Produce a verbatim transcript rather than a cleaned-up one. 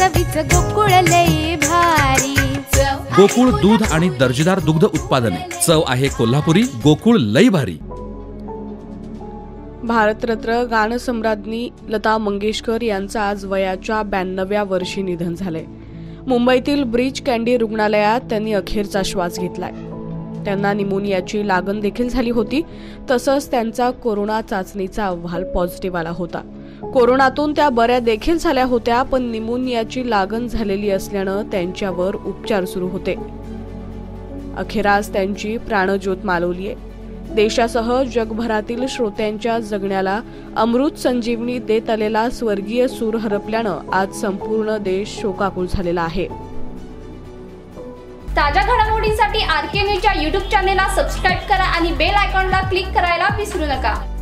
चवीच गोकुळ लई भारी। गोकुळ दूध आणि दर्जेदार दुग्ध उत्पादने, चव आहे कोल्हापुरी, गोकुळ लई भारी। भारतरत्न गानसम्राज्ञी लता मंगेशकर यांचं आज वयाच्या ब्याण्णव्या वर्षी निधन झालंय। मुंबईतील ब्रीच कँडी रुग्णालयात त्यांनी अखेरचा श्वास घेतलाय। त्यांना निमोनियाची लागण देखील झाली होती, तसंच त्यांचा कोरोना चाचणीचा अहवाल पॉझिटिव्ह आला होता। कोरोनातून त्या बऱ्या देखील झाल्या होत्या, पण निमोनियाची लागण झालेली असल्यानं त्यांच्यावर उपचार सुरू होते। अखेरास त्यांची प्राणज्योत मालवलीय। देशासह जगभरातील श्रोत्यांच्या जगण्याला अमृत संजीवनी देत आलेला स्वर्गीय सूर हरपल्यानं आज संपूर्ण देश शोकाकुल झालेला आहे। ताज्या घडामोडींसाठी आर के न्यूजच्या यूट्यूब चॅनेलला सबस्क्राईब करा आणि बेल आयकॉनला क्लिक करायला विसरू नका।